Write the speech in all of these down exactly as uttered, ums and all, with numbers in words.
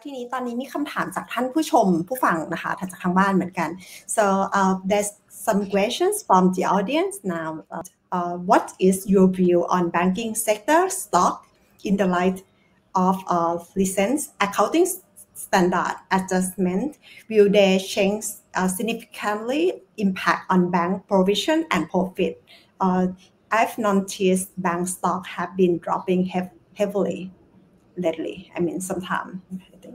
ทีนี้ตอนนี้มีคำถามจากท่านผู้ชมผู้ฟังนะคะจากทางบ้านเหมือนกัน so uh, there's some questions from the audience now uh, uh, what is your view on banking sector stock in the light of uh, recent accounting standard adjustment will they change uh, significantly impact on bank provision and profit uh, I've noticed bank stock have been dropping hev- heavily lately I mean sometime I think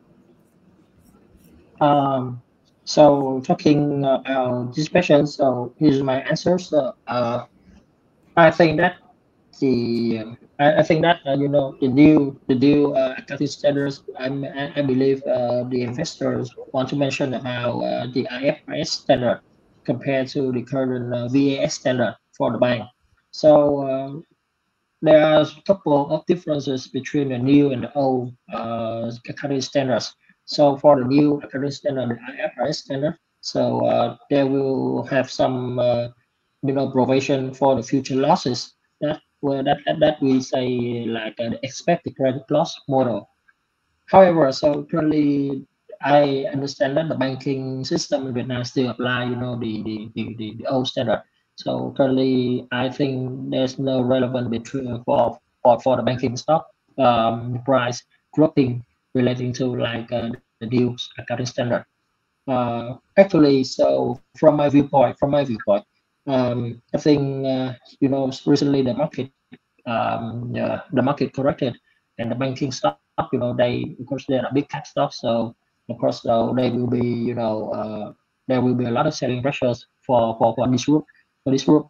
Um, so talking about this question, so here's my answer. So uh, I think that the I, I think that uh, you know the new the new uh, accounting standards. I I believe uh, the investors want to mention about uh, the I F R S standard compared to the current uh, V A S standard for the bank. So uh, there are a couple of differences between the new and the old uh, accounting standards. So for the new accounting standard, the I F R S standard, so uh, they will have some uh, you know provision for the future losses. That well, that that, that we say like an expected credit loss model. However, so currently I understand that the banking system in Vietnam still apply, you know, the the, the, the, the old standard. So currently, I think there's no relevance between for for, for the banking stock um, price dropping relating to like uh, the new accounting standard. Uh, actually, so from my viewpoint, from my viewpoint, um, I think uh, you know recently the market um, uh, the market corrected and the banking stock, you know, they of course they're a big cap stock, so of course uh, they will be, you know, uh, there will be a lot of selling pressures for for, for this group, for this group,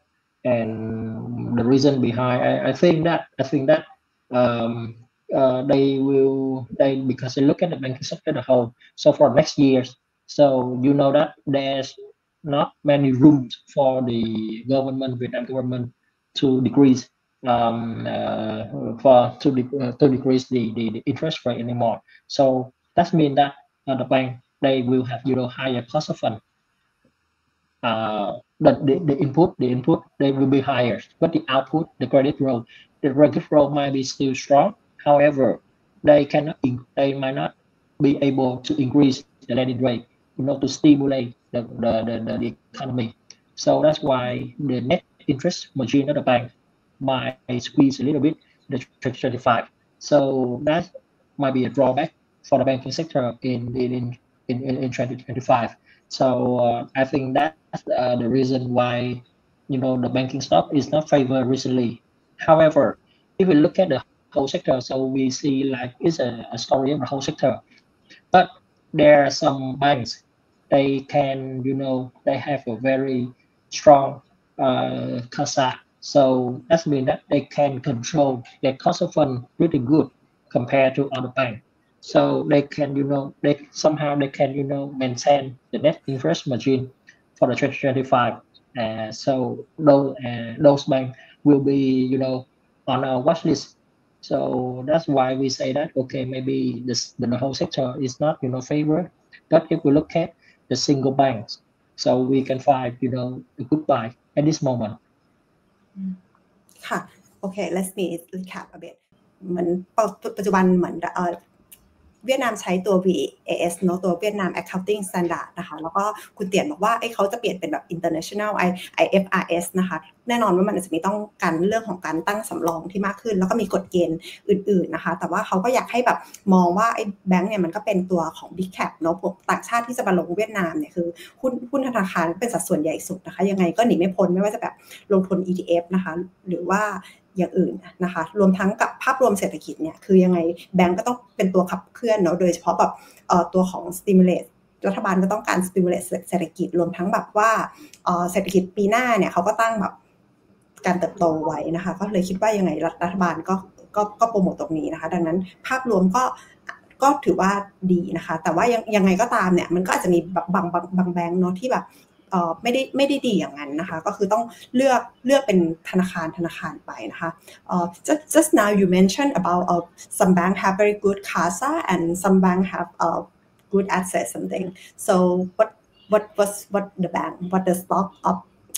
and the reason behind, I, I think that I think that um, uh, they will they because they look at the banking sector as a whole. So for next years, so you know that there's not many rooms for the government, Vietnam government, to decrease um, uh, for to, de- uh, to decrease the, the, the interest rate anymore. So that means that uh, the bank they will have you know higher cost of fund. Uh, but the, the input the input they will be higher, but the output the credit growth the credit growth might be still strong. However, they cannot in- they might not be able to increase the lending rate, you know, to stimulate the the, the, the, the economy. So that's why the net interest margin of the bank might squeeze a little bit the twenty twenty-five. So that might be a drawback for the banking sector in in in, in, in twenty twenty-five. So uh, I think that's uh, the reason why you know the banking stock is not favored recently. However, if we look at the whole sector, so we see like it's a, a story of the whole sector. But there are some banks they can you know they have a very strong uh, CASA. So that means that they can control their cost of fund pretty good compared to other banks. So they can, you know, they somehow they can, you know, maintain the net interest margin for the twenty twenty-five. Uh, so those uh, those banks will be, you know, on our watch list. So that's why we say that okay, maybe this the whole sector is not, you know, favored. But if we look at the single banks, so we can find, you know, a good buy at this moment. ค่ะโอเค let's me recap a bit เหมือนปัจจุบันเหมือนเอ่อเวียดนามใช้ตัว วี เอ เอส เนอะตัวเวียดนาม Accounting Standard นะคะแล้วก็คุณเตียนบอกว่าไอ้เขาจะเปลี่ยนเป็นแบบ International ไอ เอฟ อาร์ เอส นะคะแน่นอนว่ามันจะมีต้องการเรื่องของการตั้งสำรองที่มากขึ้นแล้วก็มีกฎเกณฑ์อื่นๆนะคะแต่ว่าเขาก็อยากให้แบบมองว่าไอ้แบงก์เนี่ยมันก็เป็นตัวของ Big Cap เนอะพวกต่างชาติที่จะมาลงเวียดนามเนี่ยคือหุ้นหุ้นธนาคารเป็นสัดส่วนใหญ่สุดนะคะยังไงก็หนีไม่พ้นไม่ว่าจะแบบลงทุน อี ที เอฟ นะคะหรือว่าอย่างอื่นนะคะรวมทั้งกับภาพรวมเศรษฐกิจเนี่ยคือยังไงแบงก์ก็ต้องเป็นตัวขับเคลื่อนเนาะโดยเฉพาะแบบเอ่อตัวของ stimulate รัฐบาลก็ต้องการ stimulate เศรษฐกิจรวมทั้งแบบว่าเอ่อเศรษฐกิจปีหน้าเนี่ยเขาก็ตั้งแบบการเติบโตไว้นะคะก็เลยคิดว่ายังไงรัฐบาลก็ก็ก็โปรโมตตรงนี้นะคะดังนั้นภาพรวมก็ก็ถือว่าดีนะคะแต่ว่ายังยังไงก็ตามเนี่ยมันก็อาจจะมีบางบางบางแบงก์เนาะที่แบบเอ่อไม่ได้ไม่ได้ดีอย่างนั้นนะคะก็คือต้องเลือกเลือกเป็นธนาคารธนาคารไปนะคะเอ่อ just just now you mentioned about uh, some bank have very good CASA and some bank have uh, good assets something so what what was what the bank what the stock of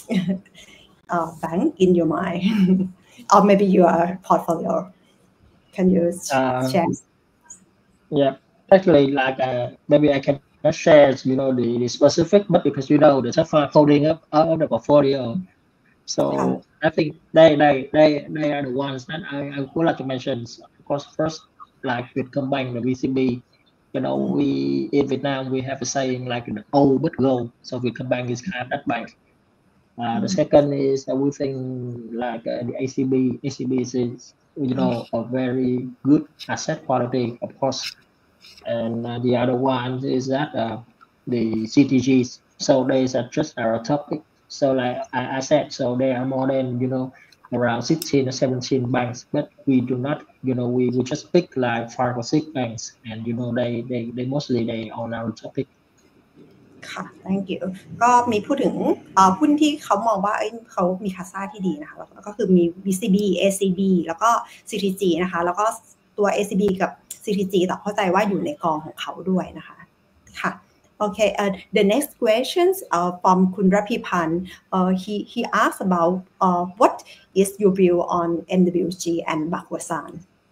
uh, bank in your mind or maybe your portfolio can you uh, share yeah actually, like uh, maybe I cannot share, you know, the, the specific, but because you know the top five holding up out of the portfolio, ค่ะ so I think they they they they are the ones that I, I would like to mention. Of course, first like Vietcombank, the V C B. You know, อืม we in Vietnam we have a saying like the old but go. So Vietcombank is kind of that bank. Uh, อื the ม second is uh, we think like uh, the A C B. A C B is, is you อืม know a very good asset quality, of course. And uh, the other one is that uh, the C T Gs. So they are just our topic. So like I, I said, so there are more than you know around sixteen or seventeen banks, but we do not, you know, we, we just pick like five or six banks, and you know they they, they mostly they on our topic. ค่ะ thank you ก็มีพูดถึงหุ้นที่เขามองว่าเขามีคาซ่าที่ดีนะคะแล้วก็คือมี วี ซี บี เอ ซี บี แล้วก็ ซี ที จี นะคะแล้วก็ตัว เอ ซี บี กับ ซี ที จี ต่อเข้าใจว่าอยู่ในกองของเขาด้วยนะคะค่ะ Okay, uh, the next questions uh, from Kun Rapipan. Uh, he he asked about uh, what is your view on N W G and Bakwasan?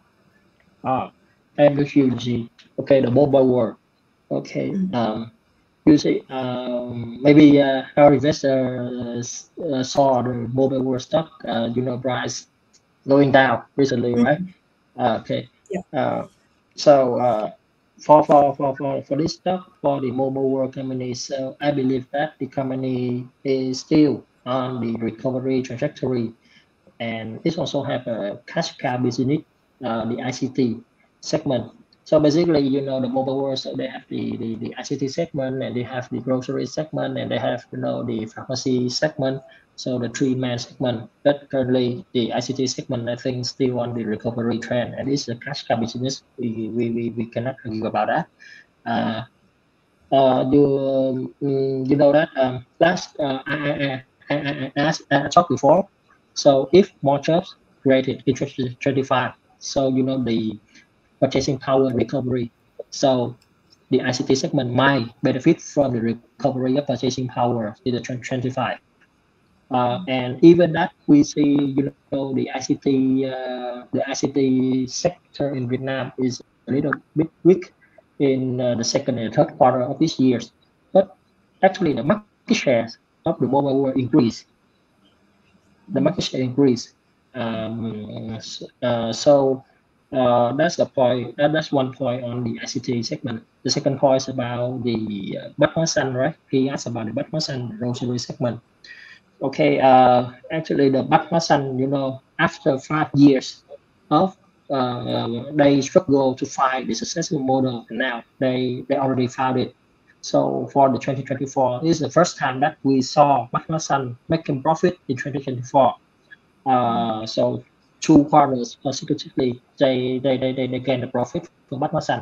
Ah, N W G. Okay, the mobile world. Okay. Mm-hmm. Um, you see, um, maybe uh, our investors uh, saw the mobile world stock, uh, you know, price going down recently, right? Mm-hmm. Uh, okay. Yeah. Uh, so uh, for, for for for for this stock for the mobile world company, so I believe that the company is still on the recovery trajectory, and it also have a cash cow business, uh, the I C T segment. So basically, you know, the mobile world, so they have the, the, the I C T segment, and they have the grocery segment, and they have, you know, the pharmacy segment. So the three main segment. But currently, the I C T segment, I think, still on the recovery trend, and it's a cash cow business. We, we, we, we cannot argue about that. Uh, uh, you um, you know that um, last uh, I, I, I, I, I, I talked before. So if more jobs created in twenty twenty-five, so you know the purchasing power recovery. So the I C T segment might benefit from the recovery of purchasing power in the twenty twenty-five. Uh, and even that we see, you know, the I C T, uh, the I C T sector in Vietnam is a little bit weak in uh, the second and third quarter of this year. But actually, the market shares of the mobile world increase. The market share increase. Um, uh, so uh, that's the point. That, that's one point on the I C T segment. The second point is about the uh, Batmasan, right? He asked about the Batmasan grocery segment. Okay, uh, actually, the Batmasan, you know, after five years of uh, they struggle to find the successful model, and now they they already found it. So for the twenty twenty-four, this is the first time that we saw Batmasan making profit in twenty twenty-four. Uh, so two quarters consecutively, they they they they, they gain the profit for Batmasan.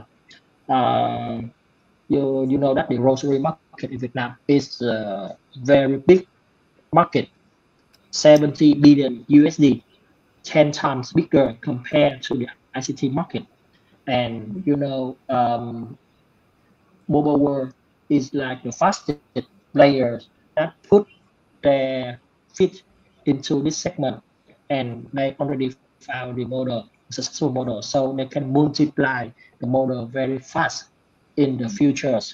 Uh, you you know that the grocery market in Vietnam is a very big market, seventy billion U S D, ten times bigger compared to the I C T market. And you know, um, mobile world is like the fastest players that put their feet into this segment, and they already found the model, successful model, so they can multiply the model very fast in the futures.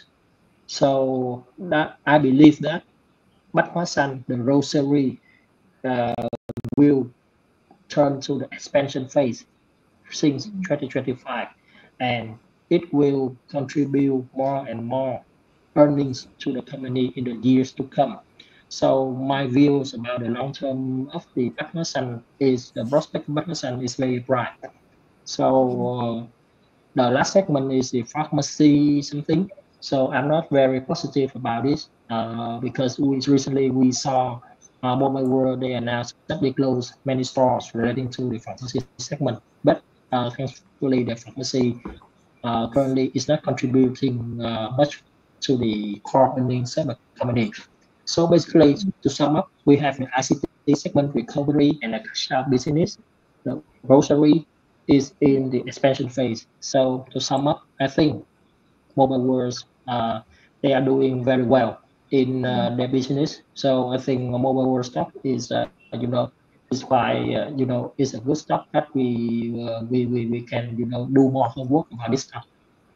So that I believe that Bách Hóa Xanh, the grocery, uh, will turn to the expansion phase since twenty twenty-five, and it will contribute more and more earnings to the company in the years to come. So my views about the long term of the Batmasan is the prospect of Batmasan is very bright. So uh, the last segment is the pharmacy something. So I'm not very positive about this uh, because we recently we saw uh, Mobile World they announced that they closed many stores relating to the pharmacy segment. But uh, thankfully the pharmacy uh, currently is not contributing uh, much to the core earnings of the company. So basically, to sum up, we have the I C T segment recovery and the cash out business. The grocery is in the expansion phase. So to sum up, I think mobile worlds uh, they are doing very well in uh, their business. So I think mobile world stock is uh, you know is why uh, you know is a good stock that we uh, we, we we can you know do more homework about this stock.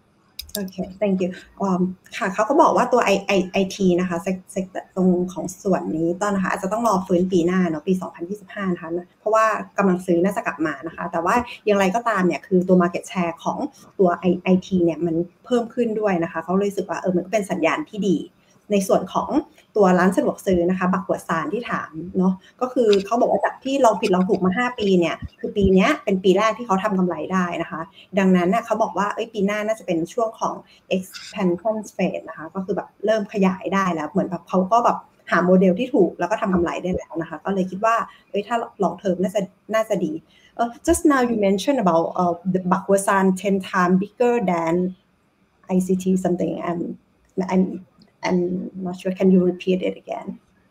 โอเค thank you ค่ะเขาก็บอกว่าตัว I I ไอ ที นะคะเซกเซกตรงของส่วนนี้ตอนนะคะอาจจะต้องรอฟื้นปีหน้าเนาะปีสองพันยี่สิบห้านะคะเพราะว่ากำลังซื้อน่าจะกลับมานะคะแต่ว่าอย่างไรก็ตามเนี่ยคือตัว market share ของตัว ไอ ที เนี่ยมันเพิ่มขึ้นด้วยนะคะเขาเลยรู้สึกว่าเออมันก็เป็นสัญญาณที่ดีในส่วนของตัวร้านสะดวกซื้อนะคะบักหัวซานที่ถามเนาะก็คือเขาบอกว่าจากที่ลองผิดลองถูกมาห้าปีเนี่ยคือปีนี้เป็นปีแรกที่เขาทำกำไรได้นะคะดังนั้นน่ะเขาบอกว่าเอ้ยปีหน้าน่าจะเป็นช่วงของ expansion phase นะคะก็คือแบบเริ่มขยายได้แล้วเหมือนแบบเขาก็แบบหาโมเดลที่ถูกแล้วก็ทำกำไรได้แล้วนะคะก็เลยคิดว่าเอ้ยถ้า long term น่าจะน่าจะดี uh, just now you mentioned about uh, the Bakwasan ten times bigger than ไอ ซี ที something and and I'm not sure can you repeat it again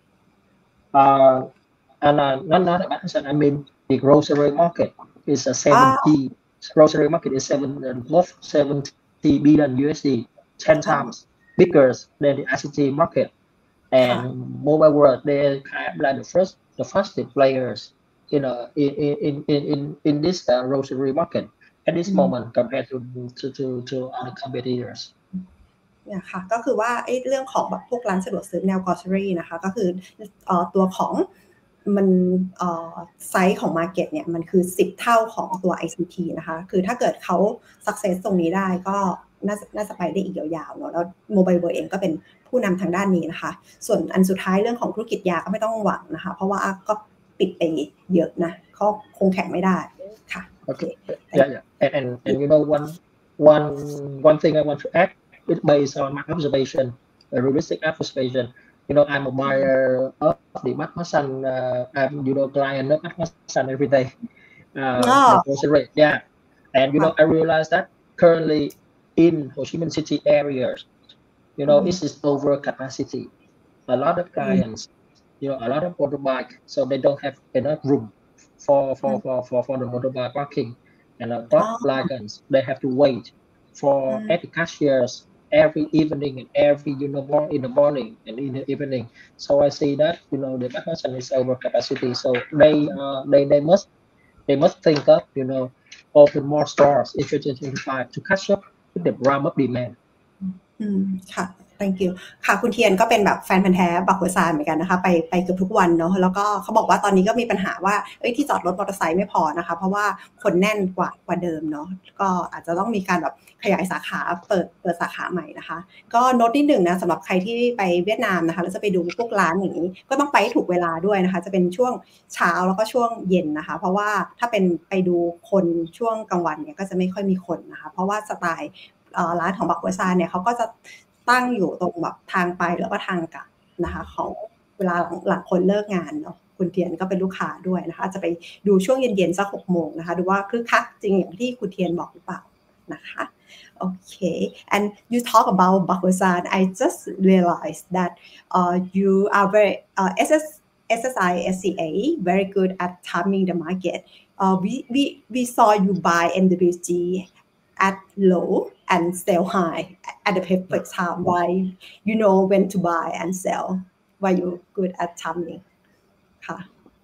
uh, and uh, not not Bakwasan I mean the grocery market is a seventy ah. grocery market is seven uh, worth seventy billion U S D ten times bigger than the I C T market and mobile world they kind of like the first the first players you know in in in in in this uh, grocery market at this mm-hmm. moment compared to to to to other competitors เนี่ยค่ะก็คือว่าไอ้เรื่องของแบบพวกร้านสะดวกซื้อแนว grocery นะคะก็คือเอ่อตัวของมันเอ่อไซส์ของ market เนี่ยมันคือสิบเท่าของตัว ไอ ซี ที นะคะคือถ้าเกิดเขา success ตรงนี้ได้ก็น่าจะน่าจะไปได้อีกยาวๆเนาะแล้ว Mobile World เองก็เป็นผู้นำทางด้านนี้นะคะส่วนอันสุดท้ายเรื่องของธุรกิจยาก็ไม่ต้องหวังนะคะเพราะว่าก็ปิดไปเยอะนะเขาคงแข่งไม่ได้ค่ะโอเค yeah yeah and and and you know one one one thing I want to add is based on my observation a realistic observation you know I'm a buyer of the Bakwasan uh, I'm you know client of Bakwasan every day uh oh. grocery yeah and you know I realized that currently in Ho Chi Minh City areas you know mm-hmm. it is over capacity a lot of clients mm-hmm. you know a lot of motorbike so they don't have enough room for for mm-hmm. for for for the motorbike parking and a truck oh. license they have to wait for mm-hmm. at the cashiers every evening and every you know in the morning and in the evening so I see that you know the Bakwasan is over capacity so they uh they they must they must think of you know open more stores in twenty twenty-five to catch up with the ramp up demand อืมค่ะ thank you ค่ะคุณเทียนก็เป็นแบบแฟนพันธุ์แท้บักหัวซานเหมือนกันนะคะไปไปเกือบทุกวันเนาะแล้วก็เขาบอกว่าตอนนี้ก็มีปัญหาว่าเอ้ยที่จอดรถมอเตอร์ไซค์ไม่พอนะคะเพราะว่าคนแน่นกว่ากว่าเดิมเนาะก็อาจจะต้องมีการแบบขยายสาขาเปิดเปิดสาขาใหม่นะคะก็โน้ตนิดหนึ่งนะสำหรับใครที่ไปเวียดนามนะคะแล้วจะไปดูพวกร้านอย่างนี้ก็ต้องไปให้ถูกเวลาด้วยนะคะจะเป็นช่วงเช้าแล้วก็ช่วงเย็นนะคะเพราะว่าถ้าเป็นไปดูคนช่วงกลางวันเนี่ยก็จะไม่ค่อยมีคนนะคะเพราะว่าสไตล์ร้านของบักหัวซานเนี่ยเขาก็จะตั้งอยู่ตรงแบบทางไปแล้วก็ทางกลับนะคะของเวลาหลังคนเลิกงานเนาะคุณเทียนก็เป็นลูกค้าด้วยนะคะจะไปดูช่วงเย็นๆสักหกโมงนะคะดูว่าคึกคักจริงอย่างที่คุณเทียนบอกหรือเปล่านะคะโอเค and you talk about Bakwasan I just realized that uh, you are very uh, S S S S I S C A very good at timing the market uh, we we we saw you buy N W G at low and sell high at the perfect time. Why you know when to buy and sell? Why you good at timing? Huh.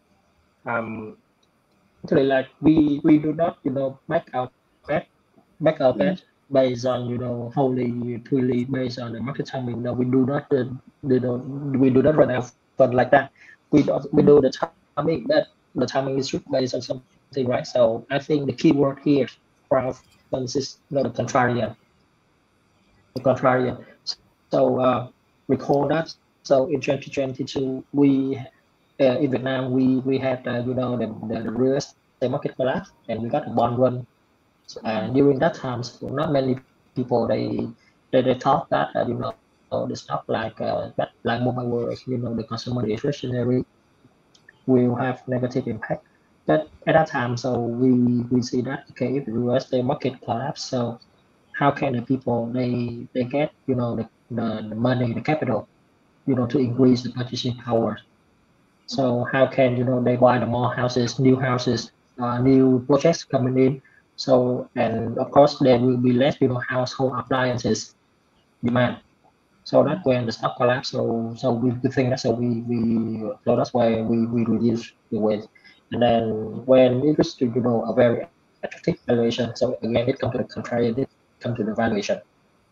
Um, actually, like we we do not you know make our bet make our bet mm. based on you know wholly purely based on the market timing. No, we do not uh, you know we do not run our fund like that. We do, we do the timing that the timing is based on something, right? So I think the key word here for our funds is you know, the contrarian. The contrarian. So uh, recall that. So in twenty twenty-two, we uh, in Vietnam we we had uh, you know the, the, the real estate market collapse and we got a bond run. So, uh, during that time, so not many people they they, they thought that uh, you know the stock like uh, that like mobile world, you know the consumer discretionary will have negative impact. But at that time, so we we see that okay, if the real estate market collapse, so how can the people they they get you know the, the, the money, the capital, you know to increase the purchasing power. So how can you know they buy the more houses, new houses, uh, new projects coming in. So and of course there will be less you know household appliances demand. So that's when the stock collapse. So so we, we think that so we we so that's why we, we reduce the weight. And then when it reaches to you know a very attractive valuation, so again it comes to the contrarian, it comes to the valuation.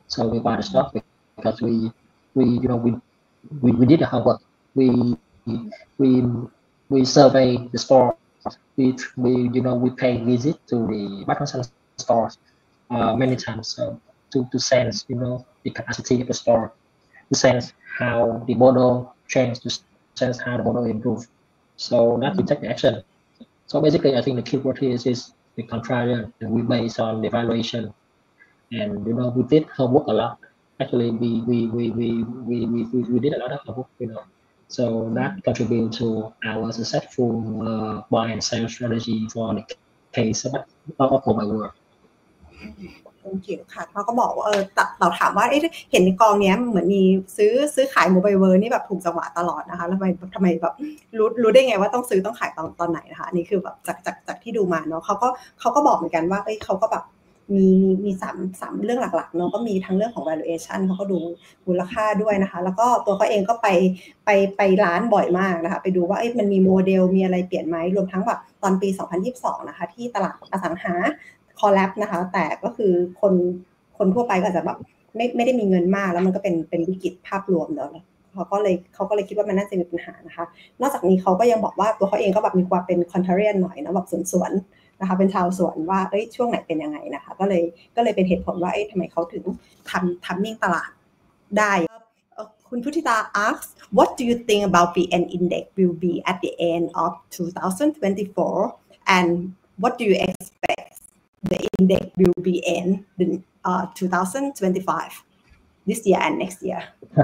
So we buy the stock because we we you know we we, we did the homework. We we we survey the stores. We we you know we pay visit to the Bacon stores uh, many times so to to sense you know the capacity of the store, to sense how the model changed, to sense how the model improved. So that we take the action. So basically, I think the keyword here is, is the contrarian, and we based on the evaluation. And you know, we did homework a lot. Actually, we we we we we we, we, we did a lot of homework, you know. So that contribute to our successful uh, buy and sell strategy for the case of of mobile world. thank you ค่ะเขาก็บอกว่าเออเราถามว่าเอ๊ะเห็นในกองเนี้ยเหมือนมีซื้อซื้อขายโมบายเวิร์นี่แบบถูกจังหวะตลอดนะคะแล้วทำไมทำไมแบบรู้รู้ได้ไงว่าต้องซื้อต้องขายตอนตอนไหนนะคะนี่คือแบบจากจากจากที่ดูมาเนาะเขาก็เขาก็บอกเหมือนกันว่าเอ้ยเขาก็แบบมีมีสามสามเรื่องหลักๆเนาะก็มีทั้งเรื่องของ valuation เขาก็ดูมูลค่าด้วยนะคะแล้วก็ตัวเขาเองก็ไปไปไปร้านบ่อยมากนะคะไปดูว่าเอ้ยมันมีโมเดลมีอะไรเปลี่ยนไหมรวมทั้งแบบตอนปีสองพันยี่สิบสองนะคะที่ตลาดอสังหาคอลแลปนะคะแต่ก็คือคนคนทั่วไปก็อาจจะแบบไม่ไม่ได้มีเงินมากแล้วมันก็เป็นเป็นวิกฤตภาพรวมเนาะเขาก็เลยเขาก็เลยคิดว่ามันน่าจะมีปัญหานะคะนอกจากนี้เขาก็ยังบอกว่าตัวเขาเองก็แบบมีความเป็น contrarian หน่อยนะแบบสวนๆนะคะเป็นชาวสวนว่าเอ้ยช่วงไหนเป็นยังไงนะคะก็เลยก็เลยเป็นเหตุผลว่าเอ้ยทำไมเขาถึงทำ timing ตลาดได้คุณพุทธิตา asks what do you think about บี เอ็น index will be at the end of twenty twenty-four and what do you expect the index will be in the uh, twenty twenty-five this year and next year.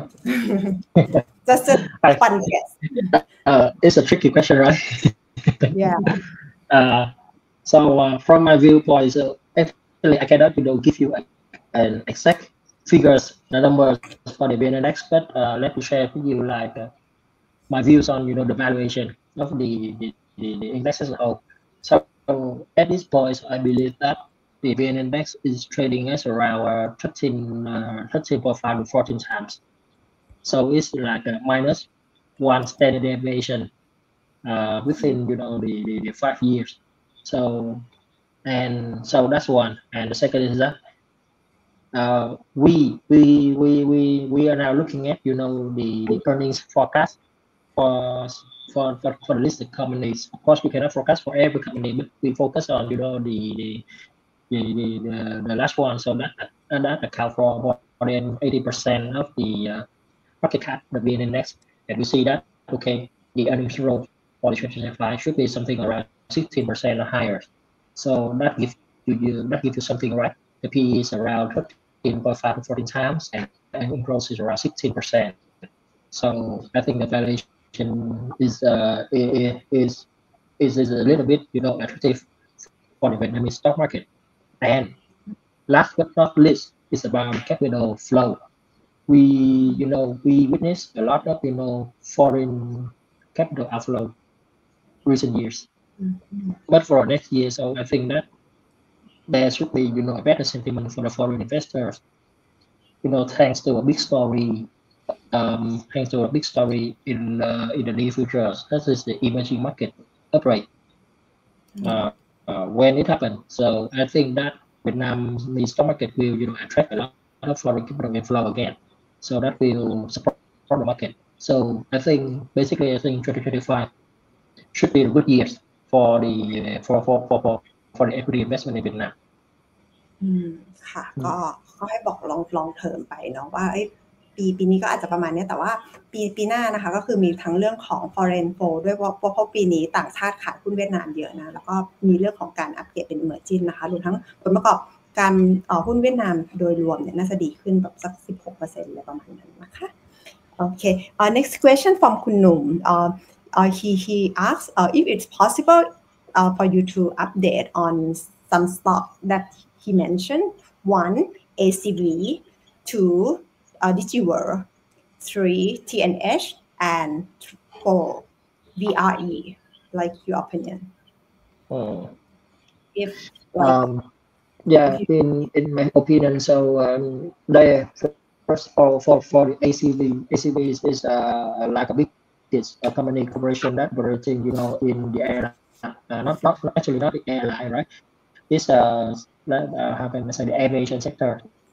Just a fun guess. Uh, it's a tricky question, right? Yeah. Uh, so uh, from my viewpoint, so actually I cannot you know give you a, an exact figures, the numbers for the B N index, but uh, let me share with you like uh, my views on you know the valuation of the the, the, the index as a whole. So at this point, I believe that the B N index is trading as around uh, thirteen, uh, thirteen point five to fourteen times. So it's like a minus one standard deviation uh, within you know the, the, the five years. So and so that's one. And the second is that uh, we we we we we are now looking at you know the, the earnings forecast for for for, for the listed companies. Of course, we cannot forecast for every company, but we focus on you know the the the, the, the, the last one, so that and that account for more than eighty percent of the uh, market cap, the B N index, and we see that okay, the earnings growth for the twenty twenty-five should be something around sixteen percent or higher. So that gives you, you that gives you something right. The P E is around thirteen point five to fourteen times, and earnings growth is around sixteen percent. So I think the valuation is uh is is is a little bit you know attractive for the Vietnamese stock market. And last but not least is about capital flow. We, you know, we witnessed a lot of, you know, foreign capital outflow recent years. Mm-hmm. But for next year, so I think that there should be, you know, a better sentiment for the foreign investors. You know, thanks to a big story, um, thanks to a big story in uh, in the near future. That is the emerging market upgrade. Mm-hmm. Uh, Uh, when it happened. So I think that Vietnam, the stock market will you know attract a lot of foreign capital inflow again. So that will support the market. So I think basically I think twenty twenty-five should be a good years for the uh, for, for for for for the equity investment in Vietnam. อืมค่ะก็ก็ให้บอกลองลองเทอมไปเนาะว่าปีปีนี้ก็อาจจะประมาณนี้แต่ว่าปีปีหน้านะคะก็คือมีทั้งเรื่องของ foreign flow ด้วยเพราะเพราะปีนี้ต่างชาติขายหุ้นเวียดนามเยอะนะแล้วก็มีเรื่องของการอัปเกรดเป็น emerging นะคะรวมทั้งผลประกอบการเอ่อหุ้นเวียดนามโดยรวมเนี่ยน่าจะดีขึ้นแบบสัก สิบหกเปอร์เซ็นต์ อะไรประมาณนั้นนะคะโอเค uh, next question from คุณหนุ่ม uh, uh, he he asks uh, if it's possible uh, for you to update on some stock that he mentioned. One, A C V, two, uh, DigiWorld, three, T N H, and four, V R E. Like your opinion? Hmm. If like, um, yeah, in in my opinion, so um, there first of all for for the A C V, A C V is, is uh, like a big it's a company corporation that operating you know in the airline, uh, not not actually not the airline, right? It's uh, uh how can I say the aviation sector.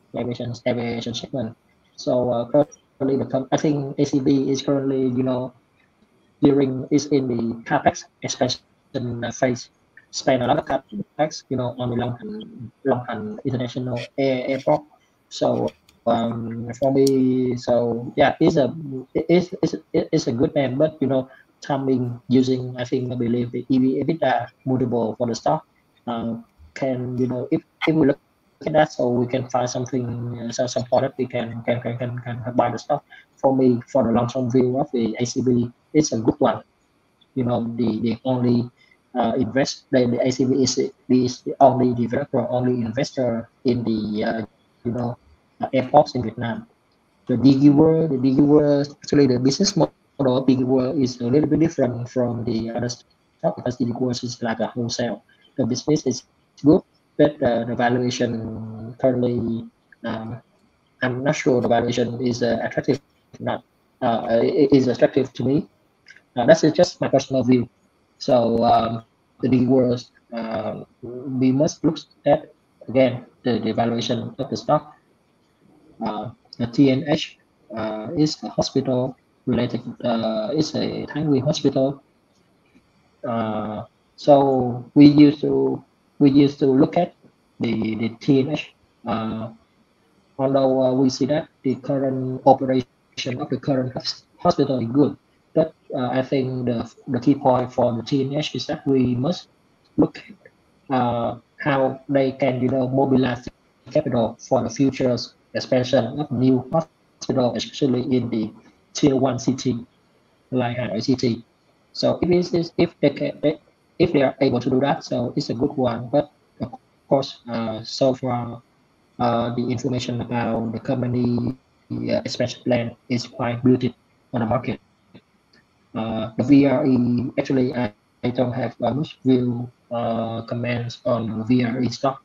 aviation aviation segment. So uh, currently, the I think A C B is currently, you know, during is in the capex expansion phase, spend a lot of capex, you know, on the Long Long International Air, Airport. So um, for me, so yeah, it's a it's it's it's a good name, but you know, timing using I think I believe the E V EBITDA multiple for the stock uh, can, you know, if if we look at that, so we can find something uh, so some product we can can can can, can buy the stock. For me, for the long term view of the A C B, it's a good one. You know, the the only uh, invest the, the A C B is, is the only developer, only investor in the uh, you know uh, airports in Vietnam. The D G World, the D G World, actually the business model of D G World is a little bit different from the other stuff because D G World is like a wholesale. The business is good, but uh, the valuation currently, um, I'm not sure the valuation is uh, attractive or not. Uh, it is attractive to me. Uh, that's just my personal view. So um, the D G World, uh, we must look at again the, the valuation of the stock. Uh, the T N H uh, is a hospital related. Uh, it's a Thái Nguyên hospital. Uh, so we used to we used to look at the the T N H. Uh, although uh, we see that the current operation of the current hospital is good, but uh, I think the the key point for the T N H is that we must look at uh, how they can, you know, mobilize capital for the future expansion of new hospital, especially in the tier one city like Hà Nội city. So if it is, if they can, if they are able to do that, so it's a good one. But of course, uh, so far, uh, the information about the company uh, expansion plan is quite muted on the market. Uh, the V R E, actually, I, I don't have uh, much view uh, comments on V R E stock.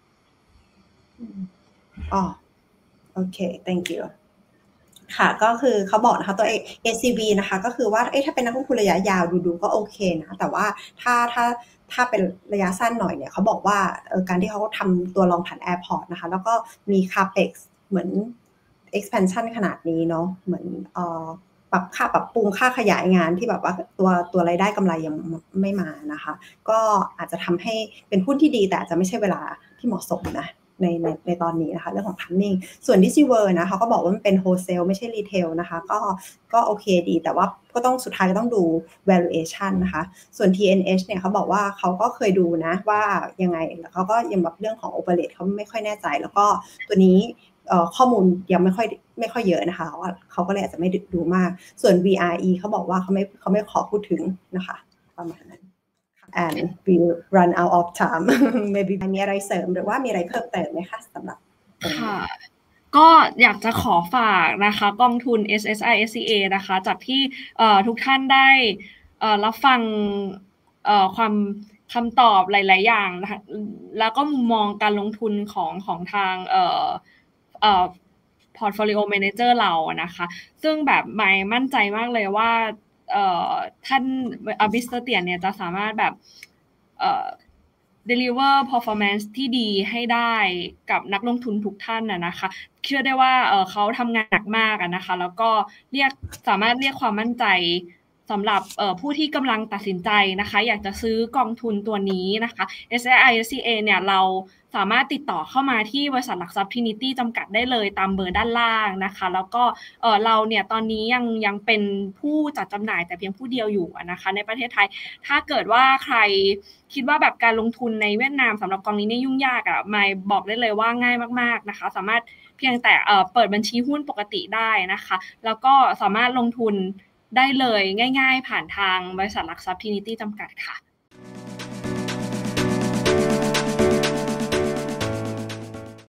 อ๋อโอเค thank you ค่ะก็คือเขาบอกนะคะตัว เอ ซี บี นะคะก็คือว่าเอ๊ะถ้าเป็นนักลงทุนระยะยาวดูๆก็โอเคนะแต่ว่าถ้าถ้าถ้าเป็นระยะสั้นหน่อยเนี่ยเขาบอกว่าเออการที่เขาทำตัวลองผ่านแอร์พอร์ตนะคะแล้วก็มี capex เหมือน expansion ขนาดนี้เนาะเหมือนเอ่อปรับค่าปรับปรุงค่าขยายงานที่แบบว่าตัวตัวรายได้กำไรยังไม่มานะคะก็อาจจะทำให้เป็นหุ้นที่ดีแต่อาจจะไม่ใช่เวลาที่เหมาะสมนะในในในตอนนี้นะคะเรื่องของ timing ส่วน ดิจิเวอร์ นะเขาก็บอกว่ามันเป็น wholesale ไม่ใช่ retail นะคะก็ก็โอเคดีแต่ว่าก็ต้องสุดท้ายก็ต้องดู valuation นะคะส่วน ที เอ็น เอช เนี่ยเขาบอกว่าเขาก็เคยดูนะว่ายังไงแล้วเขาก็ยังแบบเรื่องของ operate เขาไม่ค่อยแน่ใจแล้วก็ตัวนี้ข้อมูลยังไม่ค่อยไม่ค่อยเยอะนะคะว่าเขาก็เลยอาจจะไม่ดูมากส่วน วี อาร์ อี เขาบอกว่าเขาไม่เขาไม่ขอพูดถึงนะคะประมาณนั้นand we run out of time maybe มีอะไรเสริมหรือว่ามีอะไรเพิ่มเติมไหมคะสำหรับค่ะก็อยากจะขอฝากนะคะกองทุน เอส เอส ไอ เอส ซี เอ นะคะจากที่ทุกท่านได้รับฟังความคำตอบหลายๆอย่างนะคะแล้วก็มุมมองการลงทุนของของทางเอ่อเอ่อ portfolio manager เรานะคะซึ่งแบบไม่มั่นใจมากเลยว่าเอ่อท่านมิสเตอร์เตียนเนี่ยจะสามารถแบบเอ่อ deliver performance ที่ดีให้ได้กับนักลงทุนทุกท่านน่ะนะคะเชื่อได้ว่าเอ่อเขาทำงานหนักมากอ่ะนะคะแล้วก็เรียกสามารถเรียกความมั่นใจสำหรับเอ่อผู้ที่กำลังตัดสินใจนะคะอยากจะซื้อกองทุนตัวนี้นะคะ เอส ไอ เอส ซี เอ เนี่ยเราสามารถติดต่อเข้ามาที่บริษัทหลักทรัพย์ Trinity จำกัดได้เลยตามเบอร์ด้านล่างนะคะแล้วก็เอ่อเราเนี่ยตอนนี้ยังยังเป็นผู้จัดจำหน่ายแต่เพียงผู้เดียวอยู่นะคะในประเทศไทยถ้าเกิดว่าใครคิดว่าแบบการลงทุนในเวียดนามสำหรับกองนี้เนี่ยยุ่งยากอ่ะไม่บอกได้เลยว่าง่ายมากๆนะคะสามารถเพียงแต่เอ่อเปิดบัญชีหุ้นปกติได้นะคะแล้วก็สามารถลงทุนได้เลยง่ายๆผ่านทางบริษัทหลักทรัพย์ Trinity จำกัดค่ะ